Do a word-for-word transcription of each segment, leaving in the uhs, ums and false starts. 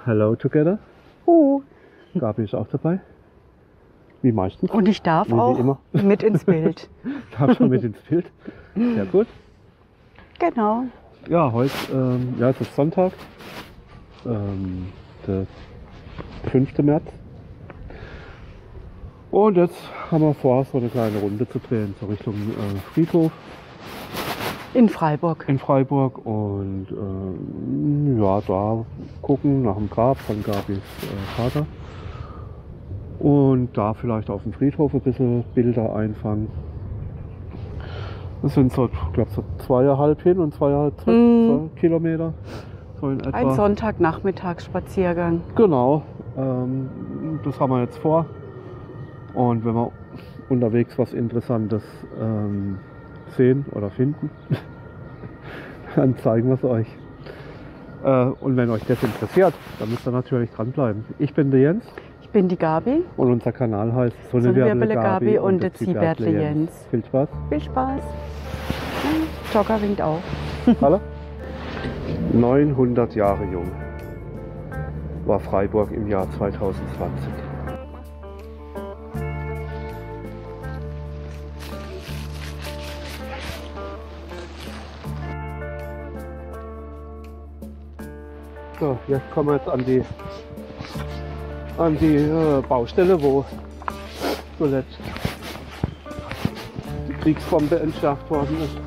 hello together. Uh. Gabi ist auch dabei. Wie meistens. Und ich darf Wie sie auch immer. mit ins Bild. Darf schon mit ins Bild. Sehr gut. Genau. Ja, heute ähm, ja, es ist Sonntag, ähm, der fünfte März. Und jetzt haben wir vor, so eine kleine Runde zu drehen, so Richtung äh, Friedhof In Freiburg. in Freiburg. Und ähm, ja, da gucken nach dem Grab von Gabis äh, Vater. Und da vielleicht auf dem Friedhof ein bisschen Bilder einfangen. Das sind so, ich glaube, so zweieinhalb hin und zweieinhalb zurück, Mm. so Kilometer. So in etwa. Ein Sonntagnachmittagsspaziergang. Genau, ähm, das haben wir jetzt vor. Und wenn wir unterwegs was Interessantes ähm, sehen oder finden, dann zeigen wir es euch. Äh, und wenn euch das interessiert, dann müsst ihr natürlich dranbleiben. Ich bin der Jens. Ich bin die Gabi. Und unser Kanal heißt Sonnenwirbele Gabi und der Ziebertle Jens. Viel Spaß. Viel Spaß. Jogger winkt auch. Hallo? neunhundert Jahre jung war Freiburg im Jahr zweitausendzwanzig. So, jetzt kommen wir jetzt an die an die äh, Baustelle, wo zuletzt die Kriegsbombe entschärft worden ist.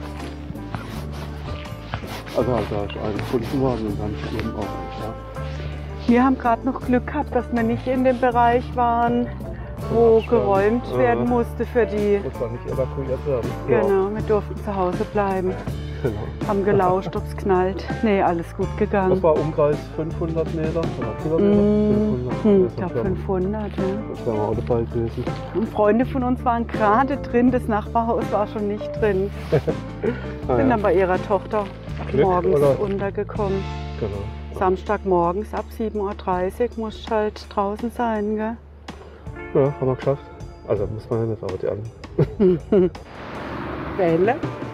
Also halt da ist eine gefunden worden und dann eben auch entschärft. Wir haben gerade noch Glück gehabt, dass wir nicht in dem Bereich waren, wo geräumt Ja. werden musste für die... Muss man nicht evakuiert werden. Genau, wir durften zu Hause bleiben. Genau. Haben gelauscht, ob es knallt. Nee, alles gut Das gegangen. war Umkreis fünfhundert Meter oder Kilometer? Mm, fünfhundert. hm, Das ich glaube wären- fünfhundert, ja. Das wären wir auch dabei gewesen. Und Freunde von uns waren gerade drin, das Nachbarhaus war schon nicht drin. Ah, Sind ja. dann bei ihrer Tochter Glück, morgens oder? untergekommen. Genau. Samstagmorgens ab sieben Uhr dreißig musst halt draußen sein, gell? Ja, haben wir geschafft. Also muss man ja nicht, aber die anderen. Welle.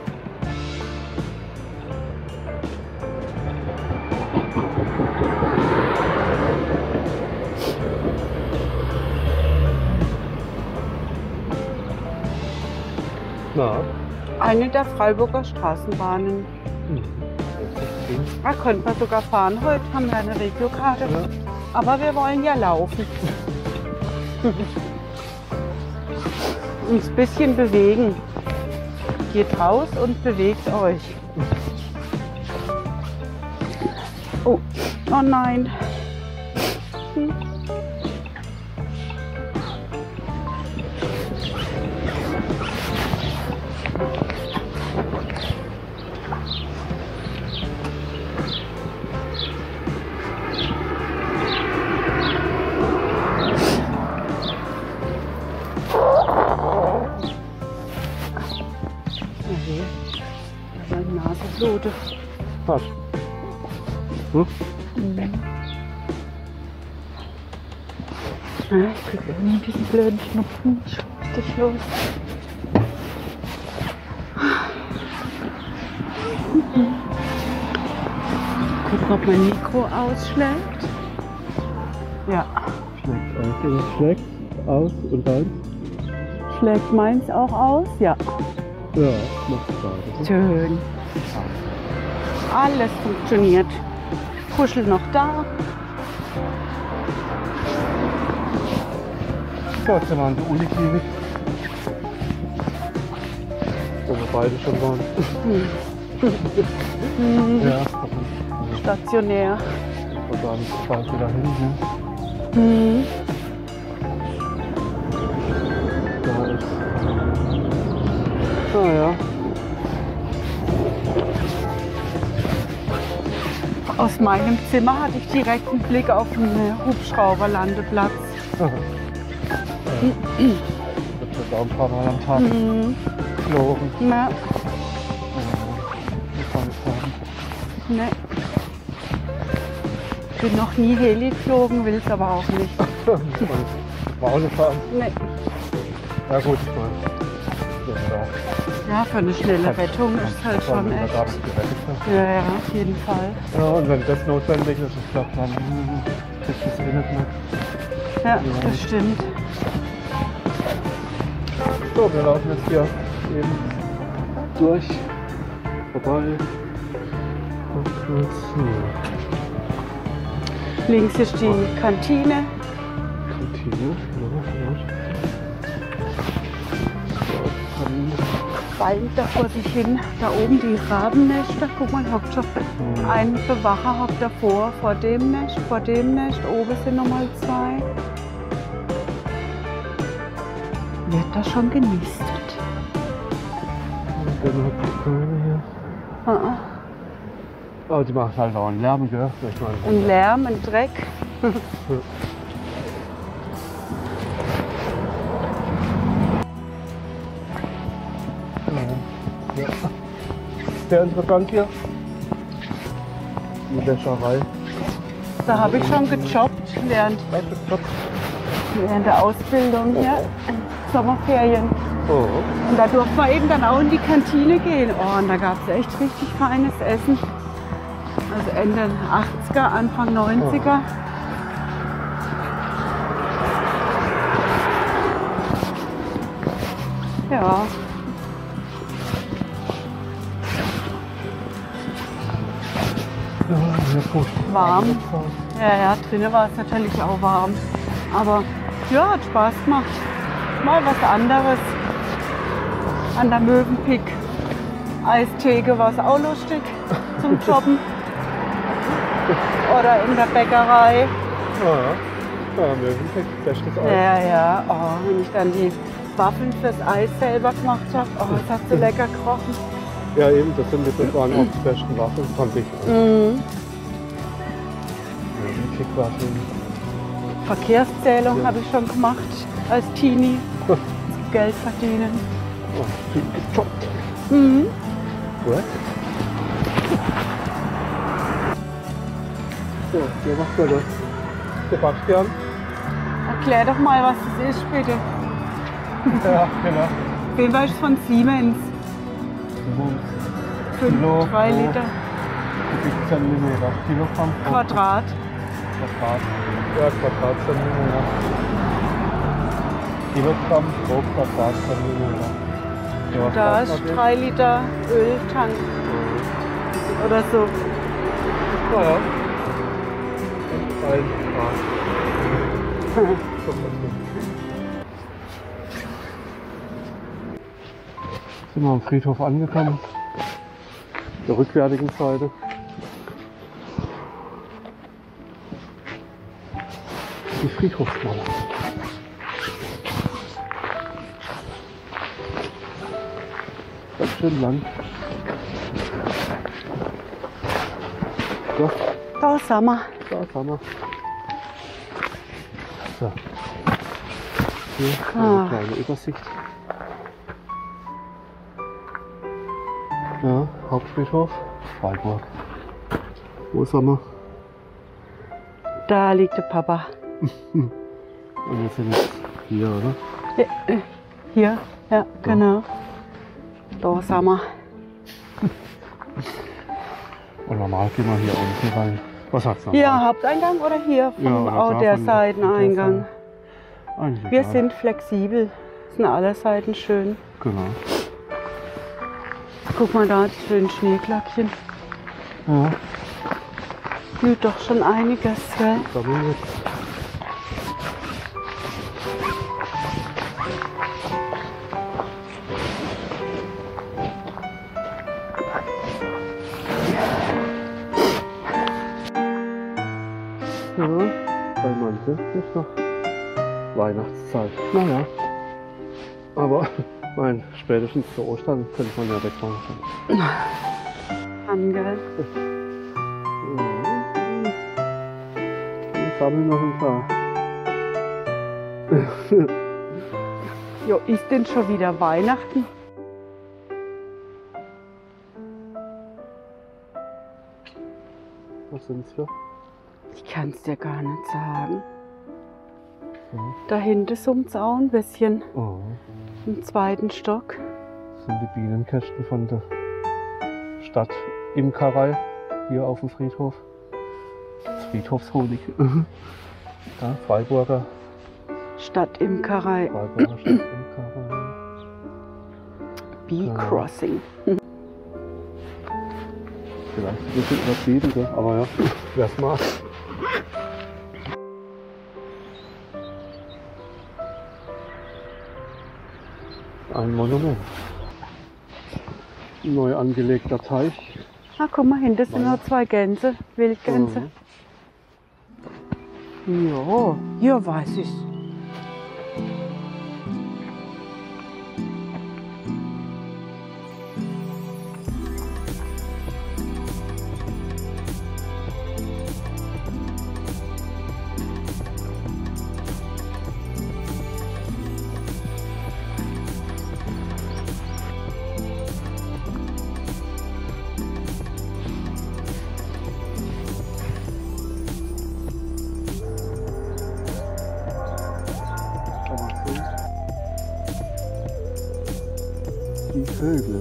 Na, Eine der Freiburger Straßenbahnen. hm. Da könnte man sogar fahren. Heute haben wir eine Regiokarte. Ja. Aber wir wollen ja laufen. Uns ein bisschen bewegen. Geht raus und bewegt euch. Oh, oh nein. Hm. Okay. Meine Nase blutet. Passt. Hm? Ja, ich krieg irgendwie diesen blöden Schnupfen. Ich schub dich los. Gucken, ob mein Mikro ausschlägt. Ja. Schlägt aus. Schlägt aus und dann? Schlägt meins auch aus? Ja. Ja, macht Spaß. Schön. Alles funktioniert. Kuschel noch da. So, jetzt sind wir an der Uniklinik. Wo wir beide schon waren. Hm, Ja, stationär. wir gar nicht so bald wieder hin. Ne? Hm. Da ist. Ah ja. Aus meinem Zimmer hatte ich direkt einen Blick auf den Hubschrauberlandeplatz. Aha. Das wird auch ein paar Mal am Tag Mhm. geflogen. Na, Wie kann ich sagen? ne. Bin noch nie Heli geflogen, will es aber auch nicht. Maule fahren. Nee. Ja gut, ich meine. Ja, Ja, für eine schnelle Rettung ist halt schon echt. echt. Ja, ja, auf jeden Fall. Ja, und wenn das notwendig ist, ich glaube dann. Das ist eh nicht mehr. Ja, das stimmt. So, wir laufen jetzt hier eben durch, vorbei. Und jetzt hier. Links ist die Kantine. Kantine, genau, genau. Ballen da vor sich hin. Da oben die Rabennester. Guck mal, hockt schon ein Bewacher hockt davor, vor dem Nest, vor dem Nest. Oben sind nochmal zwei. Wird da schon genistet? Und dann hat die keine hier. Ah, ah. Aber die macht halt auch einen Lärm, gell? Ich meine, Ein Lärm, ein Dreck. Ja. Sehr interessant hier. Die Wäscherei. Da habe ich schon gejobbt während, während der Ausbildung hier. Sommerferien. Oh. Und da durfte man eben dann auch in die Kantine gehen. Oh, und da gab es echt richtig feines Essen. Also Ende achtziger, Anfang neunziger. Ja. Ja, sehr gut. Warm. Ja, ja, drinnen war es natürlich auch warm. Aber ja, hat Spaß gemacht. Mal was anderes. An der Mövenpick Eistheke war es auch lustig zum Jobben. Oder in der Bäckerei. Ja, ja, Mövenpick, bestes Eis. Ja, ja. Oh, wenn ich dann die Waffeln fürs Eis selber gemacht habe. Oh, das hat so lecker gerochen. Ja, eben, das sind das waren auch die besten Waffeln, fand ich. Mhm. Mövenpick-Waffeln. Verkehrszählung Ja. habe ich schon gemacht als Teenie. Geld verdienen. Oh, viel gejobbt. Mhm. Gut. So, hier macht man das. Sebastian. Erklär doch mal, was das ist, bitte. Ja, genau. Wen weißt du von Siemens? Fünf, Kilo drei pro Liter Kubikzentimeter. Kilogramm pro Quadrat. Quadrat. Ja, Quadratzentimeter. Kilogramm pro Quadratzentimeter. Ja, Da was ist macht man drei Liter Öltank jetzt? oder so. Ja, ja. Ein Grad. Sind wir am Friedhof angekommen. Der rückwärtigen Seite. Die Friedhofsmauer. Ganz schön lang. So, Da sind wir. da haben wir. So. Hier Ah. eine kleine Übersicht. Ja, Hauptfriedhof, Freiburg. Wo sind wir? Da liegt der Papa. Und wir sind jetzt hier, oder? Ja, äh, hier, ja, genau. Da sind wir. Und normal gehen wir hier unten rein. Was sagst du? Hier Haupteingang oder hier vom Ja, oder auch da der von der- Seiteneingang? Eigentlich Wir egal. sind flexibel. Sind alle Seiten schön. Genau. Guck mal da, die schönen Schneeglöckchen. Ja, Blüht doch schon einiges, gell? da bin ich jetzt. Ja, bei manchen ist noch Weihnachtszeit. Naja. Aber mein, spätestens zu Ostern könnte man ja wegfahren. An, gell? Wir sammeln noch ein paar. Jo, ist denn schon wieder Weihnachten? Was sind's für? Ich kann es dir gar nicht sagen. Ja. Da hinten summt es auch ein bisschen. Oh, Im zweiten Stock. das sind die Bienenkästen von der Stadtimkerei hier auf dem Friedhof. Das Friedhofshonig. Ja, Freiburger. Stadtimkerei. Freiburger Stadtimkerei. Bee Ja. Crossing. Vielleicht ein bisschen übertrieben, gell? Aber ja, wer es mag. Ein Monument. Neu angelegter Teich. Ah, guck mal, hinten sind noch zwei Gänse, Wildgänse. Mhm. Ja, ja, weiß ich. Die Vögel.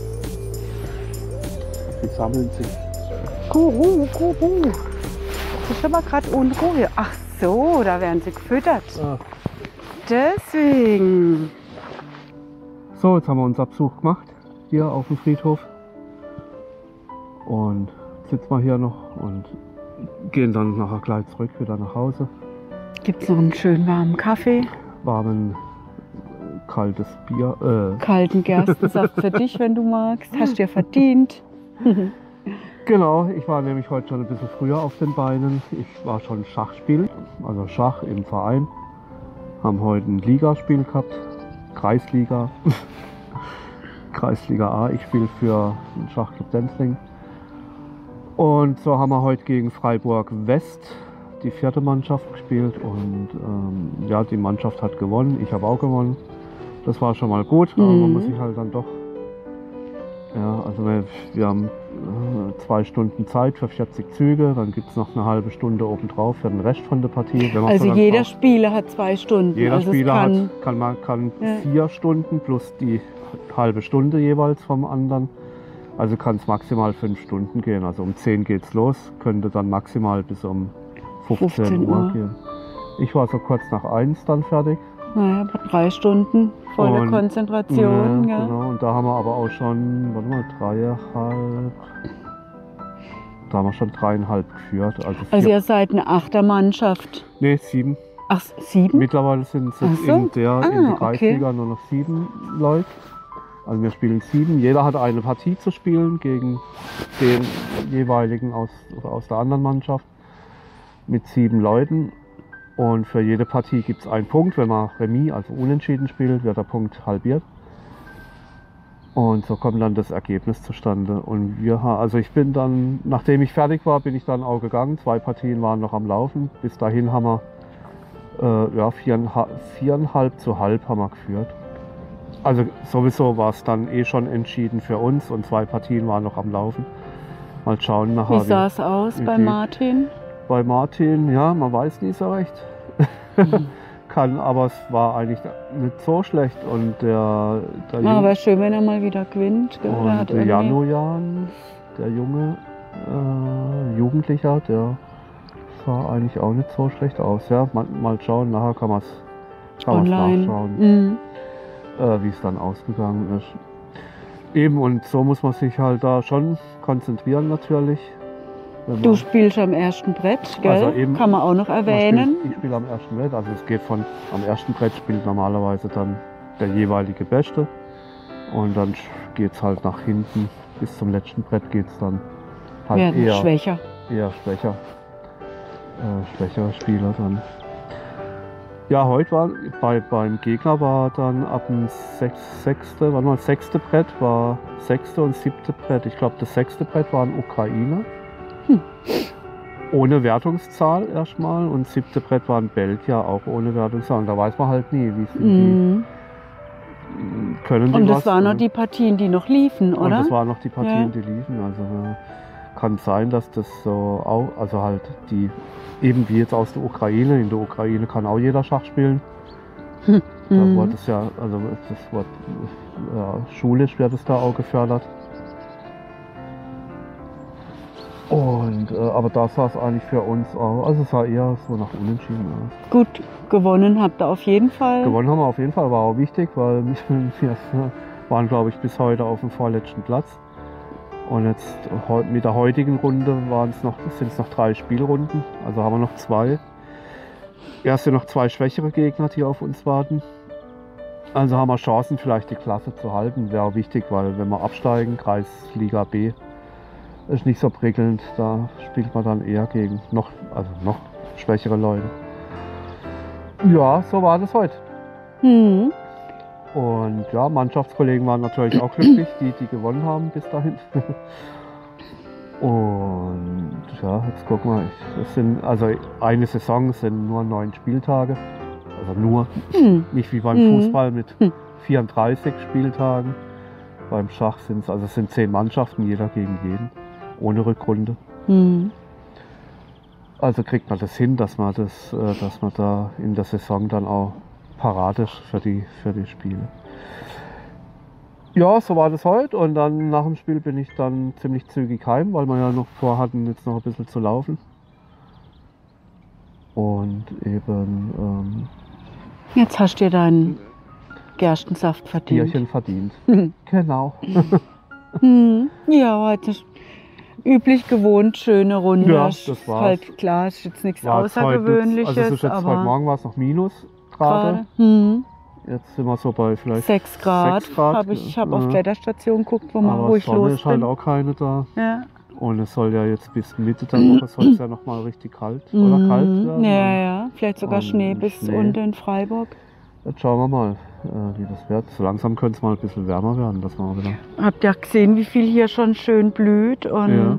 Die sammeln sich. Guru, Guru. Das ist aber gerade unruhig. Ach so, da werden sie gefüttert. Ah. Deswegen. So, jetzt haben wir unseren Besuch gemacht. Hier auf dem Friedhof. Und jetzt sitzen wir hier noch und gehen dann nachher gleich zurück wieder nach Hause. Gibt es noch einen schönen warmen Kaffee? Warmen, äh, kaltes Bier. Äh, Kalten Gerstensaft für dich, wenn du magst. Hast dir verdient. Genau, ich war nämlich heute schon ein bisschen früher auf den Beinen. Ich war schon Schach spielen, also Schach im Verein. Haben heute ein Ligaspiel gehabt, Kreisliga. Kreisliga A, ich spiele für den Schachclub Denzling. Und so haben wir heute gegen Freiburg West die vierte Mannschaft gespielt und ähm, ja, die Mannschaft hat gewonnen, ich habe auch gewonnen. Das war schon mal gut, aber man muss sich halt dann doch, ja, also wir, wir haben äh, zwei Stunden Zeit für vierzig Züge, dann gibt es noch eine halbe Stunde obendrauf für den Rest von der Partie. Wenn man Also so jeder braucht. Spieler hat zwei Stunden. Jeder also Spieler kann, hat, kann, man, kann Ja. vier Stunden plus die halbe Stunde jeweils vom anderen. Also kann es maximal fünf Stunden gehen. Also um zehn geht's los, könnte dann maximal bis um fünfzehn, fünfzehn Uhr Uhr gehen. Ich war so kurz nach eins dann fertig. Naja, aber drei Stunden volle Und- Konzentration. Ja, Ja, genau. Und da haben wir aber auch schon, warte mal, dreieinhalb. Da haben wir schon dreieinhalb geführt. Also, vier, Also ihr seid eine Achtermannschaft. nee, sieben. Ach, sieben? Mittlerweile sind es Ach so. in der, Ah, in der okay. Kreisliga nur noch sieben Leute. Also wir spielen sieben. Jeder hat eine Partie zu spielen gegen den jeweiligen aus, oder aus der anderen Mannschaft mit sieben Leuten. Und für jede Partie gibt es einen Punkt. Wenn man Remis, also unentschieden spielt, wird der Punkt halbiert. Und so kommt dann das Ergebnis zustande. Und wir, ha- also ich bin dann, nachdem ich fertig war, bin ich dann auch gegangen. Zwei Partien waren noch am Laufen. Bis dahin haben wir äh, ja, viereinhalb, viereinhalb zu halb haben wir geführt. Also sowieso war es dann eh schon entschieden für uns und zwei Partien waren noch am Laufen. Mal schauen nachher. Wie wie- sah es aus wie bei die- Martin? Bei Martin, ja, man weiß nie so recht. Mhm. Kann, aber es war eigentlich nicht so schlecht. Und der, der, Ja, Jung- aber schön, wenn er mal wieder gewinnt. Gell? Er und hat der irgendwie- Janujan, der junge äh, Jugendlicher, der sah eigentlich auch nicht so schlecht aus. Ja, mal, mal schauen, nachher kann man es online. nachschauen, Mhm. äh, wie es dann ausgegangen ist. Eben, und so muss man sich halt da schon konzentrieren natürlich. Wenn Du man- spielst am ersten Brett, gell? Also eben- Kann man auch noch man erwähnen. Spielt, ich spiele am ersten Brett, also es geht von, am ersten Brett spielt normalerweise dann der jeweilige Beste. Und dann geht es halt nach hinten, bis zum letzten Brett geht es dann halt Werden eher, schwächer. eher schwächer. Äh, schwächere Spieler dann. Ja, heute war bei, beim Gegner war dann ab dem sechs, sechste, warte mal, sechste Brett war sechste und siebte Brett. Ich glaube, das sechste Brett war ein Ukrainer. Hm. Ohne Wertungszahl erstmal. Und siebte Brett war ein Belgier, auch ohne Wertungszahl. Und da weiß man halt nie, wie sind Mhm. die, können die Und was. das waren noch oder- die Partien, die noch liefen, Und oder? das waren noch die Partien, Ja. die liefen. Also äh, kann sein, dass das so auch, also halt die, eben wie jetzt aus der Ukraine, in der Ukraine kann auch jeder Schach spielen. Da Mhm. wurde es ja, also das wird, ja, schulisch wird es da auch gefördert. Und, äh, aber da sah es eigentlich für uns auch, also es sah eher so nach Unentschieden aus. Gut, gewonnen habt ihr auf jeden Fall. Gewonnen haben wir auf jeden Fall, war auch wichtig, weil wir waren, glaube ich, bis heute auf dem vorletzten Platz. Und jetzt mit der heutigen Runde sind es noch drei Spielrunden, also haben wir noch zwei. Erst sind noch zwei schwächere Gegner, die auf uns warten. Also haben wir Chancen, vielleicht die Klasse zu halten. Wäre auch wichtig, weil wenn wir absteigen, Kreisliga B, ist nicht so prickelnd. Da spielt man dann eher gegen noch, also noch schwächere Leute. Ja, so war das heute. Mhm. Und ja, Mannschaftskollegen waren natürlich auch glücklich, die, die gewonnen haben bis dahin. Und ja, jetzt guck mal, es sind, also eine Saison sind nur neun Spieltage. Also nur, hm. nicht wie beim hm. Fußball mit hm. vierunddreißig Spieltagen. Beim Schach sind es, also es sind zehn Mannschaften, jeder gegen jeden, ohne Rückrunde. Hm. Also kriegt man das hin, dass man, das, dass man da in der Saison dann auch parat ist für die, für die Spiele. Ja, so war das heute und dann nach dem Spiel bin ich dann ziemlich zügig heim, weil wir ja noch vorhatten, jetzt noch ein bisschen zu laufen. Und eben ähm, jetzt hast du dir deinen Gerstensaft verdient. Bierchen verdient. Genau. hm. Ja, heute üblich gewohnt, schöne Runde. Ja, das war's. Halt klar, es ist jetzt nichts War jetzt Außergewöhnliches. Heute, also es ist jetzt aber heute Morgen war es noch Minus gerade. Hm. Jetzt sind wir so bei vielleicht sechs Grad. sechs Grad. Hab ich ich habe ja. auf die Wetterstation geguckt, wo man aber ruhig Sonne los ist halt bin. auch keine da. Ja. Und es soll ja jetzt bis Mitte der Woche soll es ja noch mal richtig kalt oder Mhm. kalt werden. Ja, ja, vielleicht sogar Und Schnee bis Schnee. unten in Freiburg. Jetzt schauen wir mal, äh, wie das wird. So langsam könnte es mal ein bisschen wärmer werden, dass wir wieder. Habt ihr gesehen, wie viel hier schon schön blüht? Und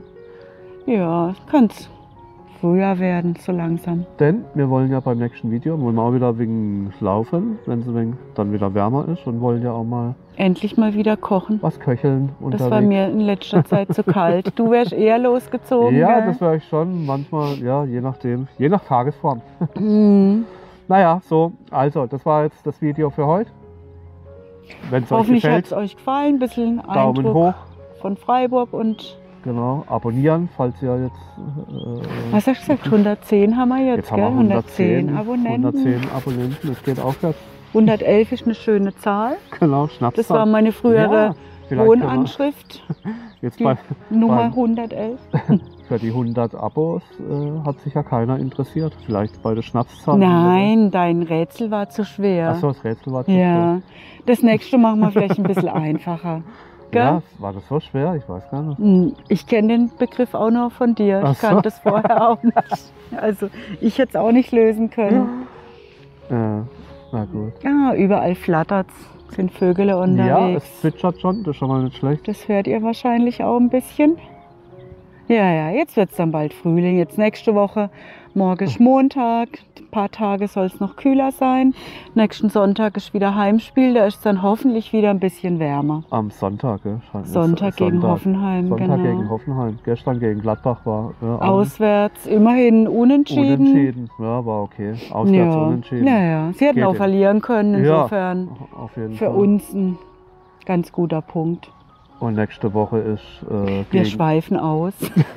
ja, es könnte früher werden, so langsam. Denn wir wollen ja beim nächsten Video, wollen wir auch wieder wegen laufen, wenn es dann wieder wärmer ist und wollen ja auch mal endlich mal wieder kochen. was köcheln unterwegs. Das war mir in letzter Zeit zu kalt. Du wärst eher losgezogen, Ja, gell? das wäre ich schon. Manchmal, ja, je nachdem. Je nach Tagesform. Mhm. Naja, so. Also, das war jetzt das Video für heute. Wenn es euch Hoffentlich hat gefällt, es euch gefallen. Ein bisschen Daumen Eindruck hoch. von Freiburg und Genau, abonnieren, falls ihr jetzt... Äh, was hast du gesagt? hundertzehn haben wir jetzt, jetzt gell? haben wir hundertzehn Abonnenten. hundertzehn Abonnenten, es geht aufwärts. hundertelf ist eine schöne Zahl. Genau, Schnaps. Das war meine frühere ja, Wohnanschrift. Jetzt die bei, Nummer beim, hundertelf. Für die hundert Abos äh, hat sich ja keiner interessiert. Vielleicht bei der Schnapszahl. Nein, dein Rätsel war zu schwer. Achso, das Rätsel war zu ja. schwer. Das nächste machen wir vielleicht ein bisschen einfacher. Gell? Ja, war das so schwer? Ich weiß gar nicht. Ich kenne den Begriff auch noch von dir. Ach Ich so. kannte das vorher auch nicht. Also ich hätte es auch nicht lösen können. Ja, na gut. Ja, überall flattert es, sind Vögel Ja, unterwegs. es zwitschert schon, das ist schon mal nicht schlecht. Das hört ihr wahrscheinlich auch ein bisschen. Ja, ja, jetzt wird es dann bald Frühling. Jetzt nächste Woche, morgen ist Montag. Ein paar Tage soll es noch kühler sein. Nächsten Sonntag ist wieder Heimspiel. Da ist es dann hoffentlich wieder ein bisschen wärmer. Am Sonntag, gell? Scheint- Sonntag gegen Sonntag. Hoffenheim, Sonntag genau. gegen Hoffenheim. Gestern gegen Gladbach war ja, Auswärts immerhin unentschieden. unentschieden. Ja, war okay. Auswärts Ja, unentschieden. ja, ja. Sie hätten Geht auch in- verlieren können. Ja, Insofern auf jeden für Fall. uns ein ganz guter Punkt. Und nächste Woche ist äh, Wir gegen, schweifen aus.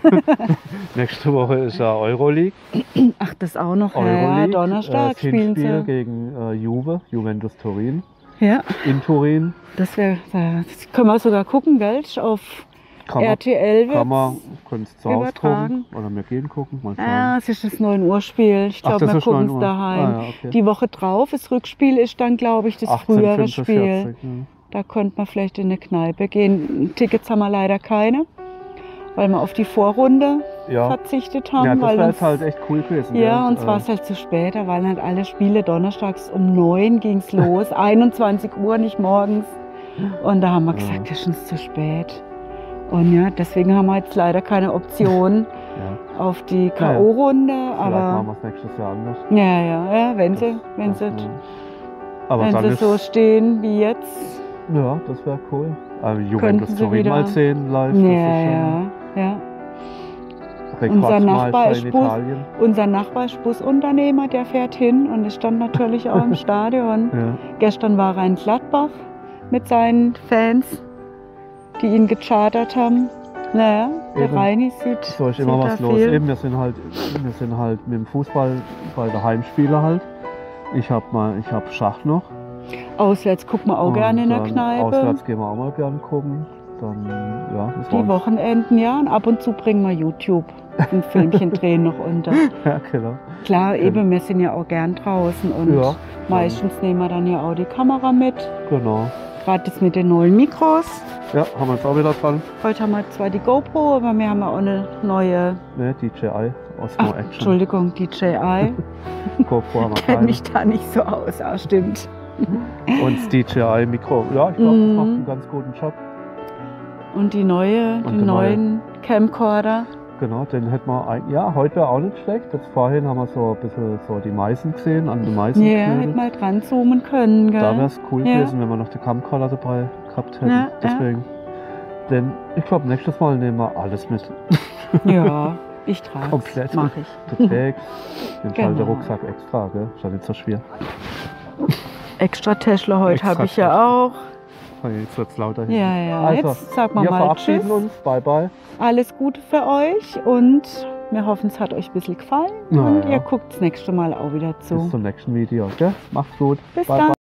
nächste Woche ist ja Euroleague. Ach, das auch noch. Ja, Euroleague. Donnerstag äh, spielen Hinspiel sie. gegen äh, Juve, Juventus Turin. Ja, In Turin. das wäre. Das können wir sogar gucken, gell? Auf Kann man, R T L kann man wird's. können es zu Hause übertragen. gucken. Oder wir gehen gucken. Mal schauen. Ah, es ist das neun Uhr Spiel. Ich Ach, glaube, das wir ist neun gucken es Uhr. daheim. Ah, ja, okay. Die Woche drauf, das Rückspiel ist dann, glaube ich, das frühere Spiel. fünfundvierzig, ja. Da könnte man vielleicht in eine Kneipe gehen. Tickets haben wir leider keine, weil wir auf die Vorrunde Ja. verzichtet haben. Ja, das weil wäre uns, jetzt halt echt cool gewesen. ja, gell? uns war es halt zu spät. Da waren halt alle Spiele donnerstags um neun ging es los. einundzwanzig Uhr, nicht morgens. Und da haben wir Ja. gesagt, das ist uns zu spät. Und ja, deswegen haben wir jetzt leider keine Option ja. auf die Ja, K ja. O-Runde. Vielleicht Aber machen wir es nächstes Jahr anders. ja, ja, ja, wenn sie, Das- wenn das, sie, ja. Aber wenn dann sie ist, so stehen wie jetzt. ja, das wäre cool. Also Könnten Juventus sie Turin wieder- mal sehen live. Ja, das ist ja, ja. schon Unser Nachbar Rekordmeister ist in Bus. Italien. Unser Nachbar ist Busunternehmer, der fährt hin und ist dann natürlich auch im Stadion. Ja. Gestern war er in Gladbach mit seinen Fans, die ihn gechartert haben. Naja, der Eben. Reini sieht, So ist sieht immer da was los. viel. Eben, wir sind halt, wir sind halt mit dem Fußball bei der Heimspiele halt. Ich habe mal, ich habe Schach noch. Auswärts guckt man auch Und gerne in der dann Kneipe. Auswärts gehen wir auch mal gerne gucken. Dann, ja, das Die war's. Wochenenden, ja. Und ab und zu bringen wir YouTube ein Filmchen drehen noch unter. Ja, genau. Klar, eben, wir sind ja auch gern draußen und Ja. meistens nehmen wir dann ja auch die Kamera mit. Genau. Gerade das mit den neuen Mikros. Ja, haben wir jetzt auch wieder dran. Heute haben wir zwar die GoPro, aber wir haben ja auch eine neue, Ne, D J I, Osmo ach, Action. Entschuldigung, D J I. GoPro haben wir Kennt keine. mich da nicht so aus, ah, stimmt. Und das D J I Mikro. Ja, ich glaube, Mhm. das macht einen ganz guten Job. Und die neue, Und die die neuen Camcorder. Genau, den hätten wir, ein, ja, heute wäre auch nicht schlecht. Jetzt vorhin haben wir so ein bisschen so die Meißen gesehen, an den Meißen. Ja, geknödelt. hätte mal dran zoomen können, gell? Da wäre es cool Ja. gewesen, wenn wir noch die Camcorder dabei gehabt hätten. Ja, ja. Deswegen. Denn ich glaube, nächstes Mal nehmen wir alles mit. Ja, ich trage Komplett. Mach ich. Du trägst den Genau. Schalterrucksack extra, gell? Ist ja nicht so schwer. Extra Täschler heute Extra habe ich ja Täschler. auch. Oh, jetzt wird es lauter hier. Ja, ja, Also, jetzt sagen wir wir mal verabschieden Tschüss. uns. Bye, bye. Alles Gute für euch und wir hoffen, es hat euch ein bisschen gefallen. Na und ja. ihr guckt das nächste Mal auch wieder Bis zu. zum nächsten Video. Gell? Macht's gut. Bis bye, dann. bye.